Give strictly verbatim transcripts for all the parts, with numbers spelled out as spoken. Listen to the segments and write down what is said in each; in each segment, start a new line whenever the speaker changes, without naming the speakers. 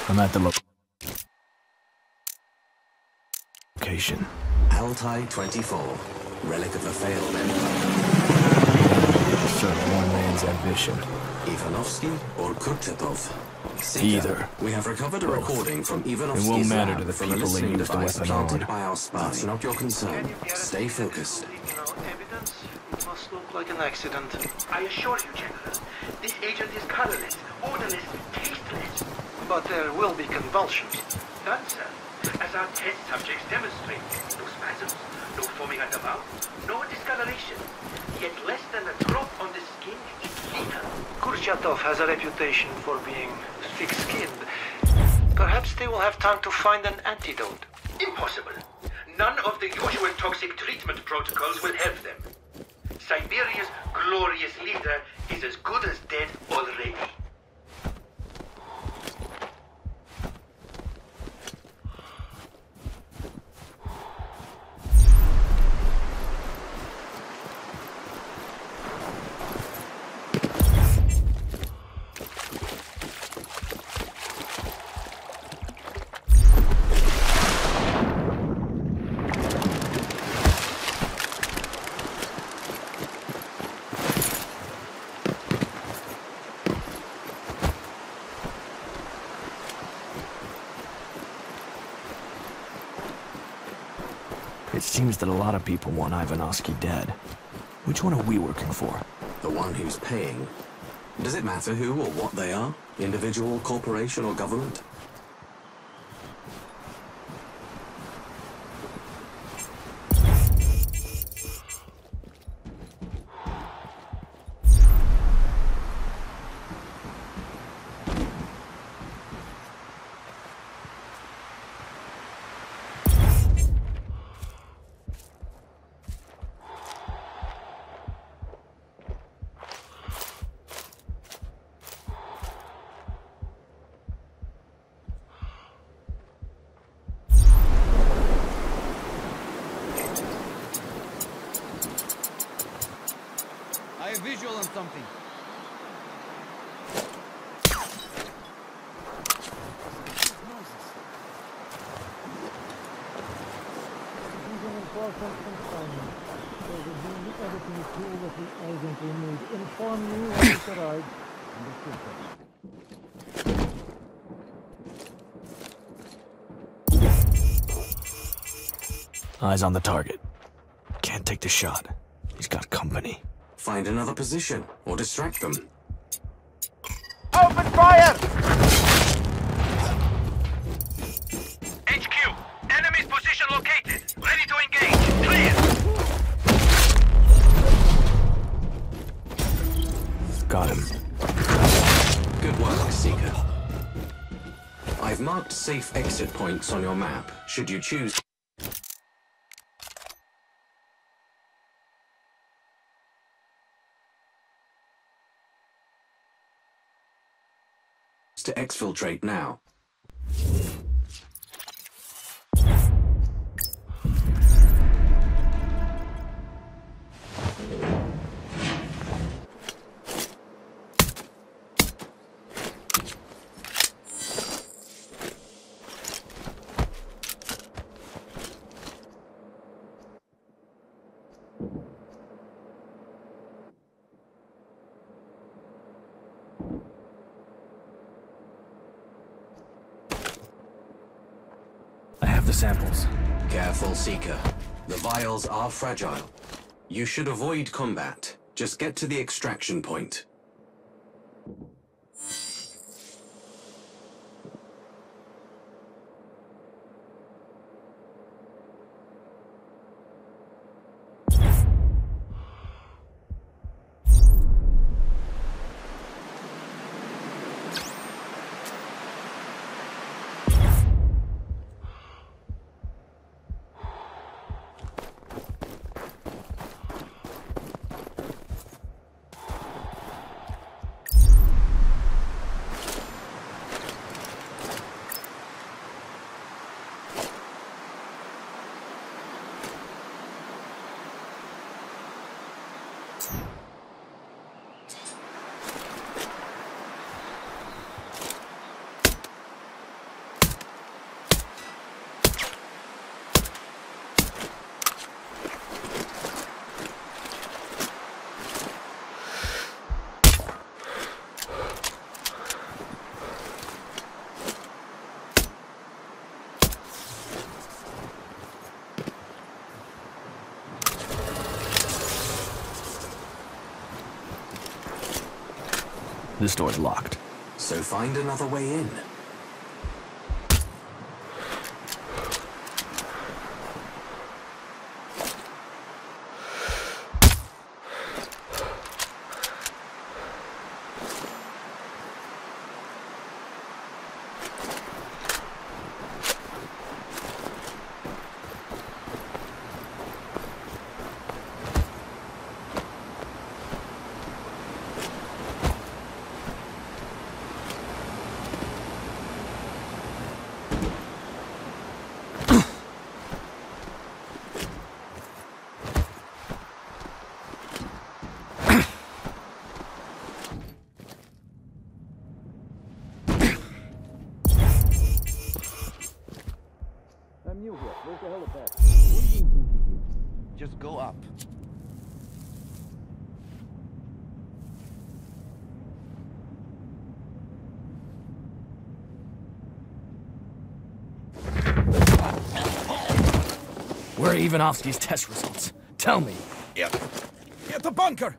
I'm at the lo- location.
Altai twenty-four, relic of the failed empire.
Serve one man's ambition.
Ivanovsky or Kurchatov?
Either.
We have recovered a
Both.
recording from
It
Ivanovsky's
won't matter
lab
to the
from a
people they
listening
use the
device
weapon
planted
on.
by our spy. That's not your concern. Stay focused.
No evidence. It must look like an accident.
I assure you, General, this agent is colorless, odorless, tasteless.
But there will be convulsions.
None, sir. As our test subjects demonstrate, no spasms, no foaming at the mouth, no discoloration. Yet less than a drop on the skin is lethal.
Kurchatov has a reputation for being thick-skinned. Perhaps they will have time to find an antidote.
Impossible. None of the usual toxic treatment protocols will have them. Siberia's glorious leader is as good as dead already.
It seems that a lot of people want Ivanovsky dead. Which one are we working for?
The one who's paying. Does it matter who or what they are? Individual, corporation, or government?
I have visual on something.
This is an important consignment. There will be the editing tool that the agent will need. Inform you when it arrives in the system.
Eyes on the target. Can't take the shot. He's got company.
Find another position, or distract them.
Open fire!
H Q, enemy's position located. Ready to engage. Clear.
Got him.
Good work, Seeker. I've marked safe exit points on your map, should you choose to exfiltrate now.
I have the samples.
Careful, Seeker. The vials are fragile. You should avoid combat. Just get to the extraction point.
This door's locked.
So find another way in.
I'm new here. Where's the helipad? What do you think it is? Just go up.
Where are Ivanovsky's test results? Tell me.
Yep. At the bunker!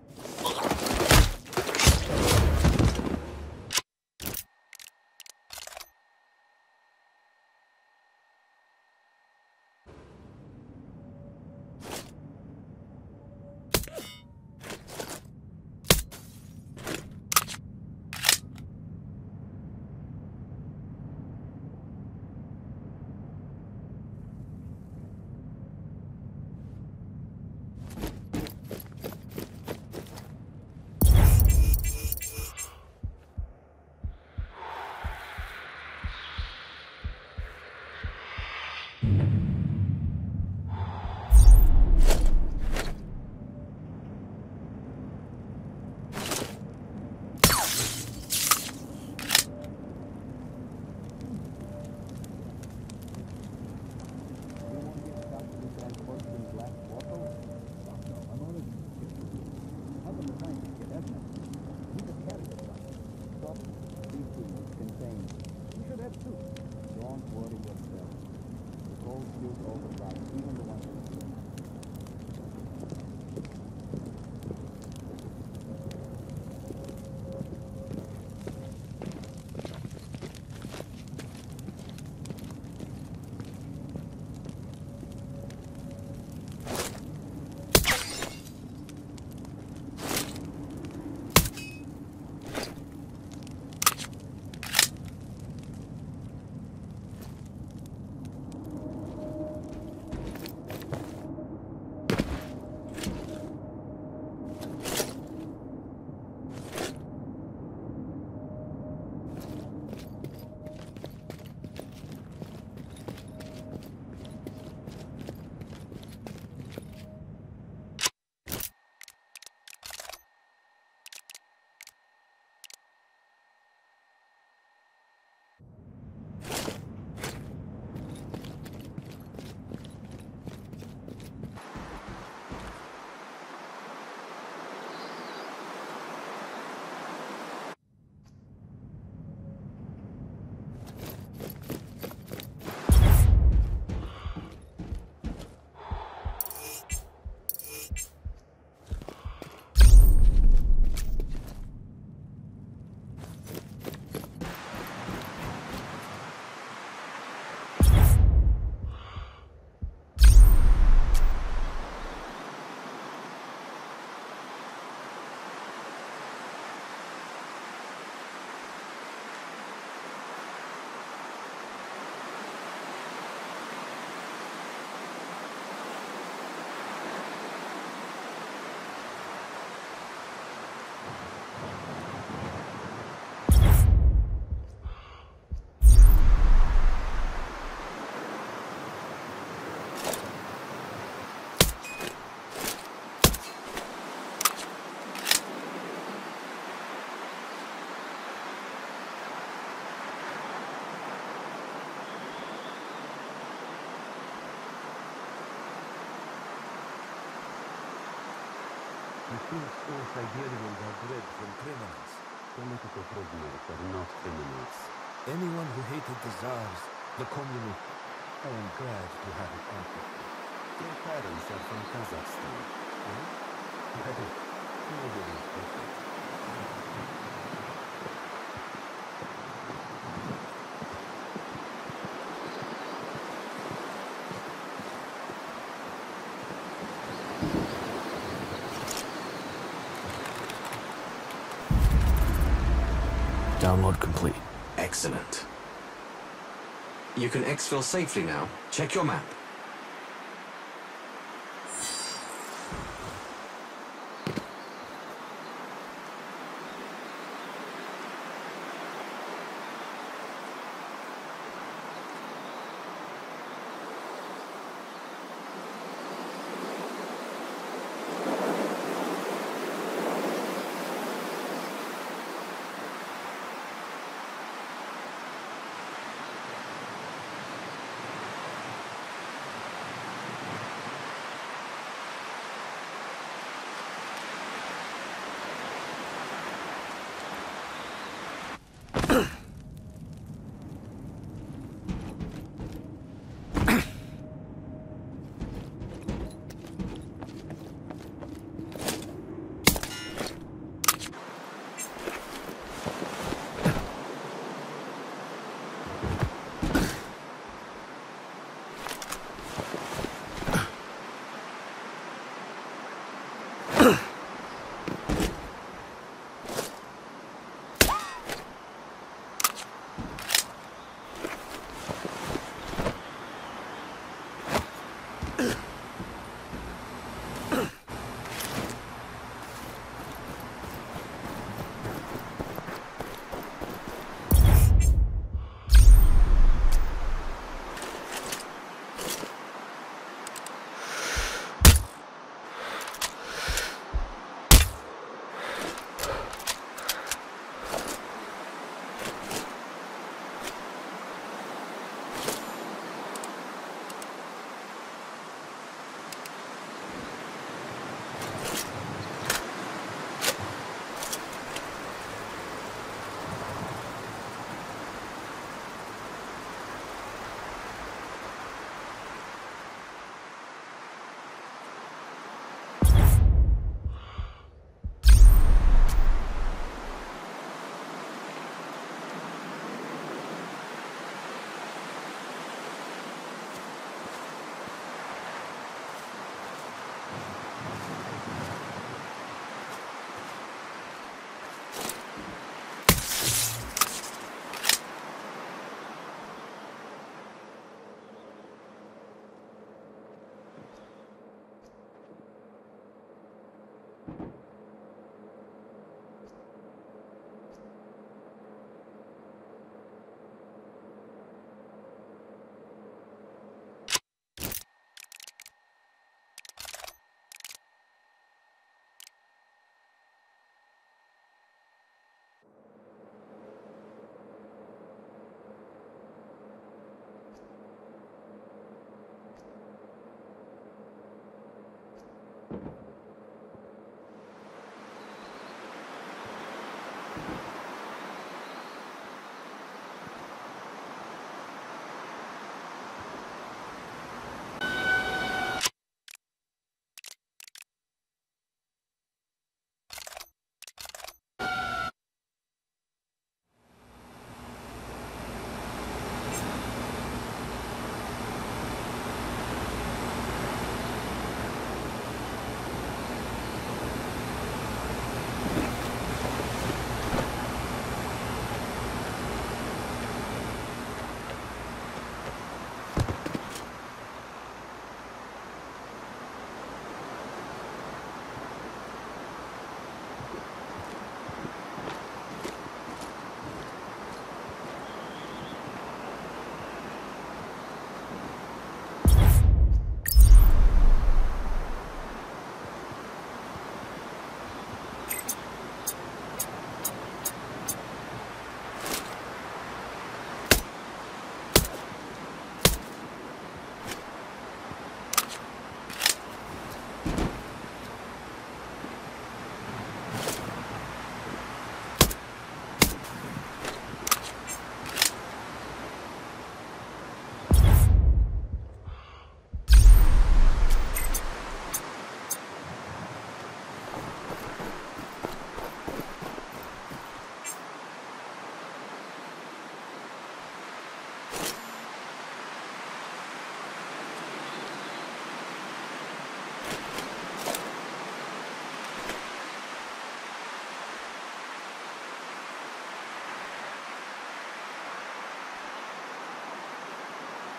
These false Iberians are bred from criminals. Political prisoners are not criminals. Anyone who hated the Tsars, the communists, I am glad to have it empathy. Their parents are from Kazakhstan. Right? Nobody is perfect.
Download complete.
Excellent. You can exfil safely now. Check your map.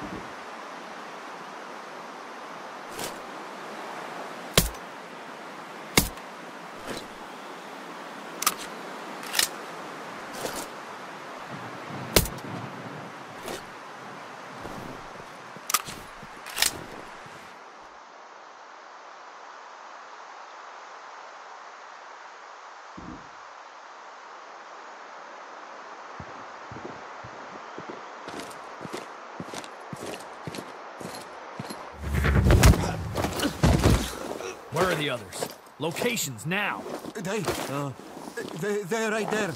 Where are the others? Locations now!
They, uh, they, they're right there.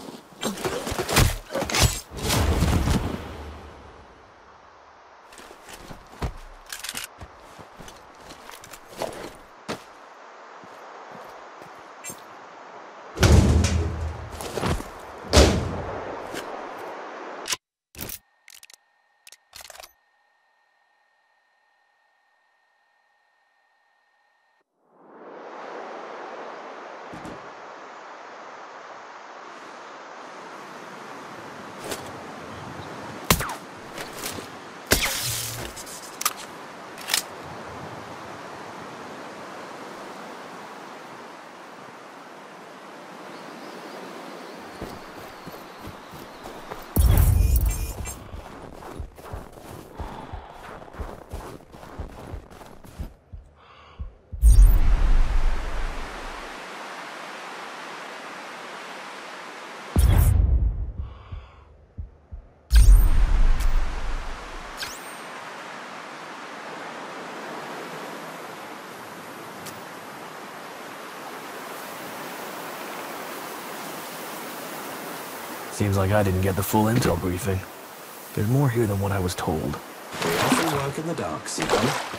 Seems like I didn't get the full intel briefing. There's more here than what I was told.
We often work in the dark, Seacon.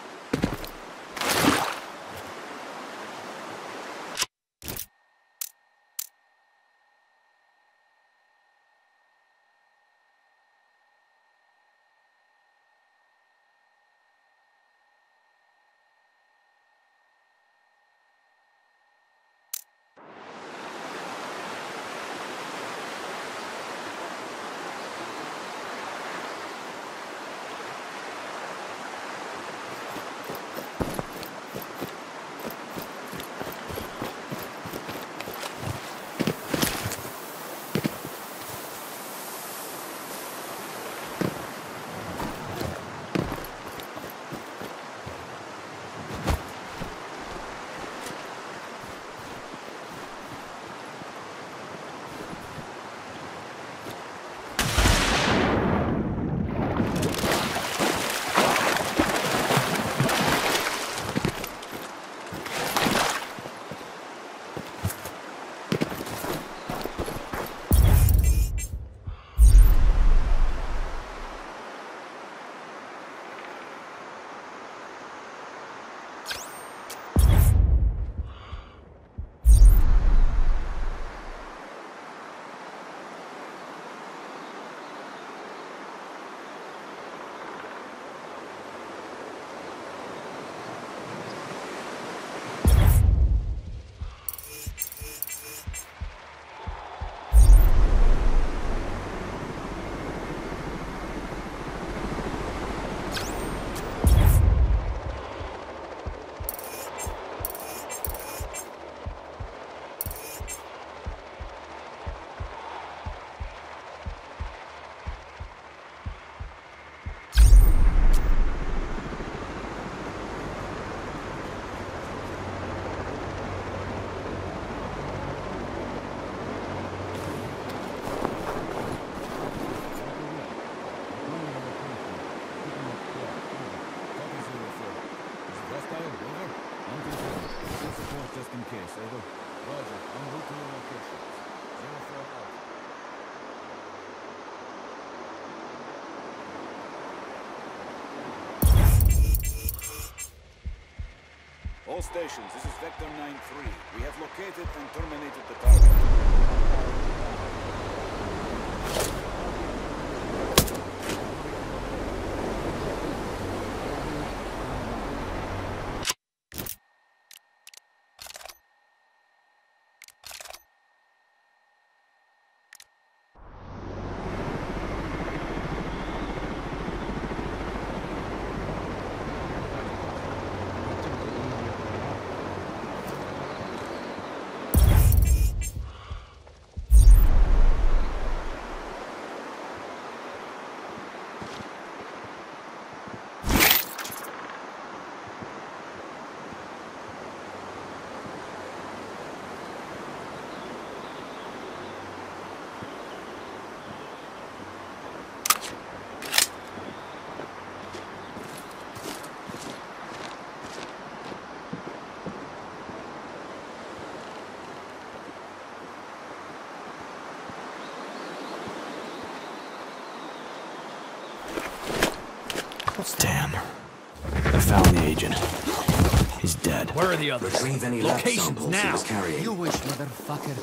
All stations, this is Vector nine three. We have located and terminated the target.
Damn. I found the agent. He's dead.
Where are the others?
Retrieve any lab
Locations
samples
now.
he was carrying.
You wish, motherfucker.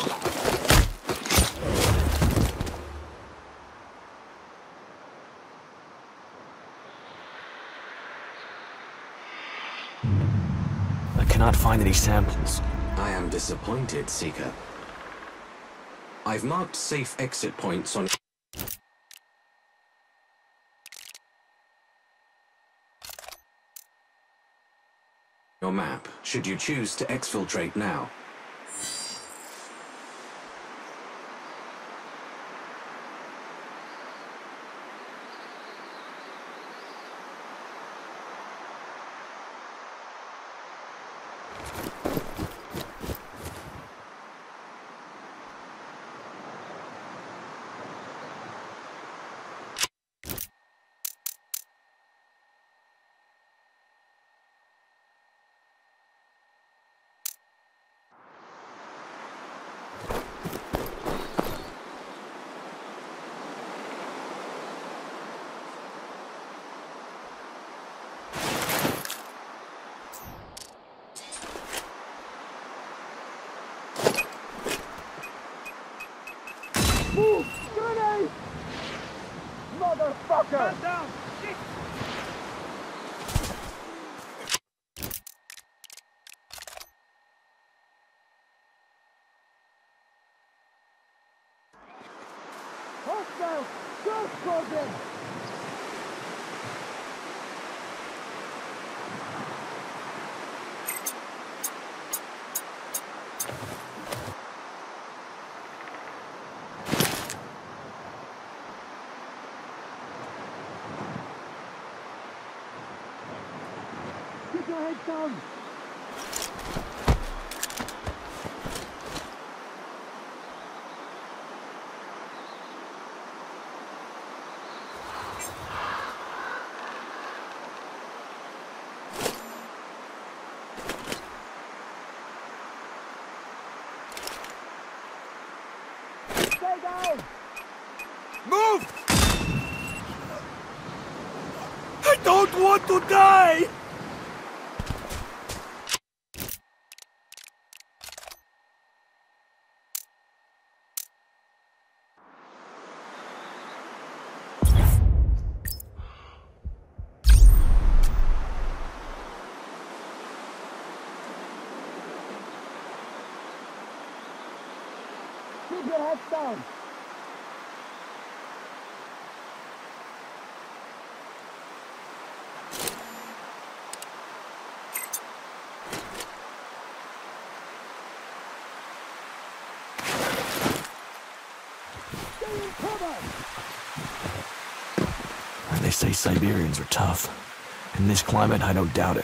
I cannot find any samples.
I am disappointed, Seeker. I've marked safe exit points on your map, should you choose to exfiltrate now.
Move! Grenade! Motherfucker!
Man down! Shit!
Hostile! Ghost program! Keep your head down! Stay down!
Move! I don't want to die!
Keep your head down! Stay in cover!
They say Siberians are tough. In this climate, I don't doubt it.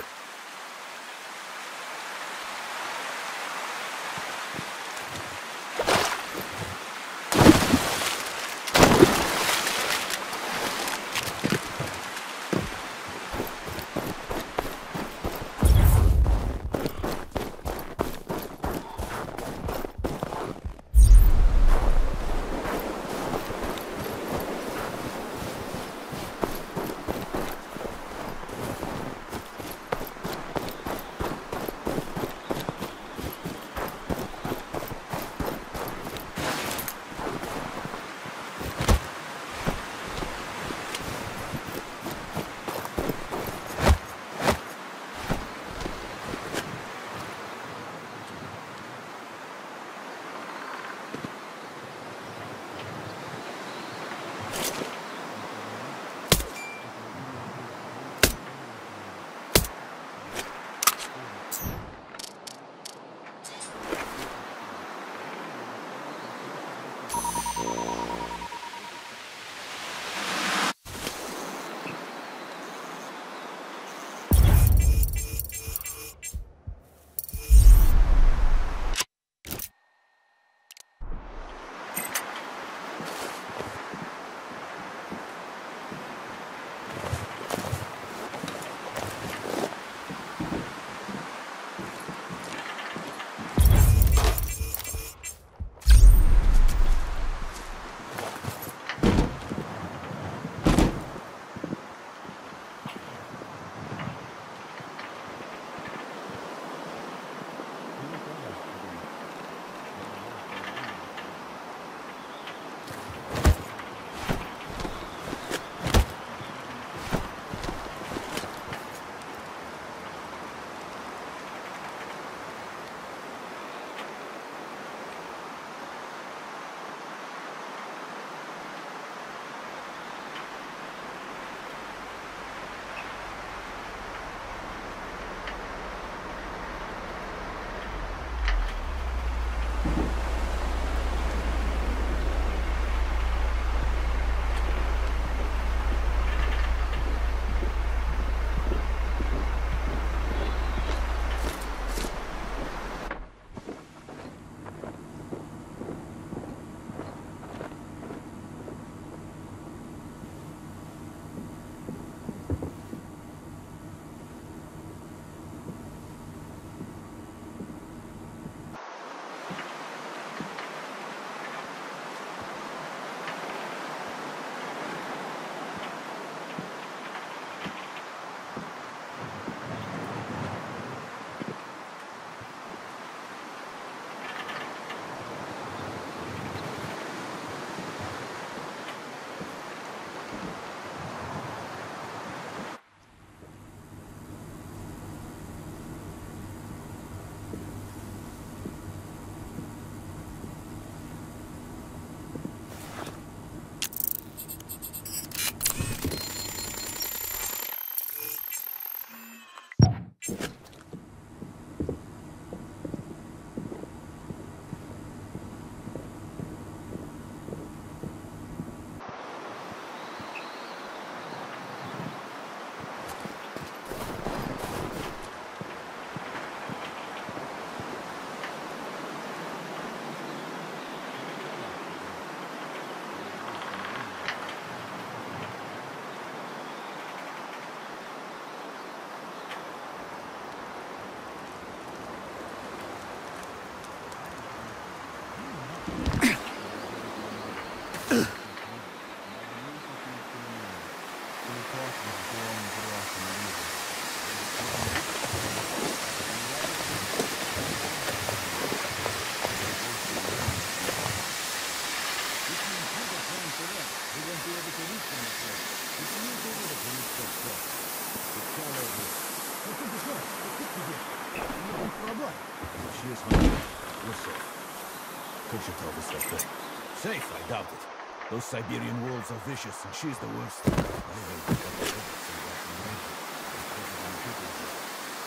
should tell this Vector. Safe, I doubt it. Those Siberian wolves are vicious, and she's the worst. I don't think I'll be able to see that from Ranger. It's on people's job.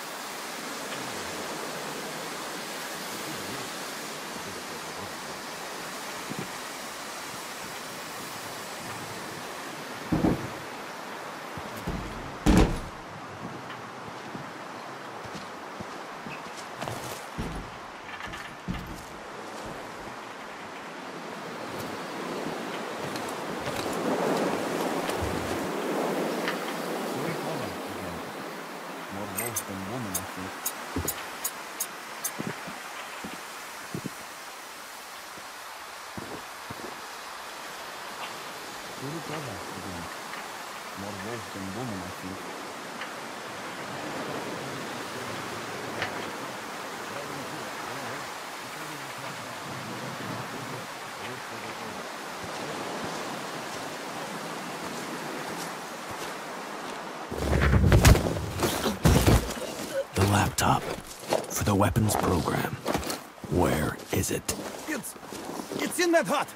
The laptop for the weapons program. Where is it?
It's... it's in that hut!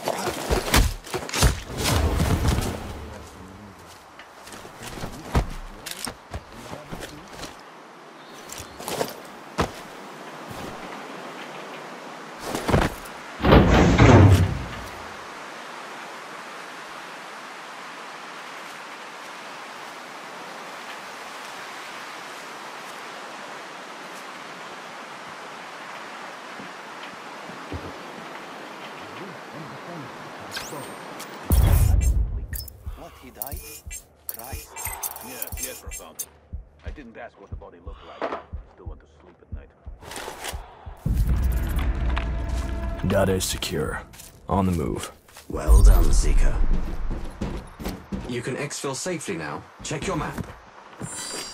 What, he died? Christ.
Yeah, Pietro found it. I didn't ask what the body looked like. Still want to sleep at night.
Data is secure. On the move.
Well done, Seeker. You can exfil safely now. Check your map.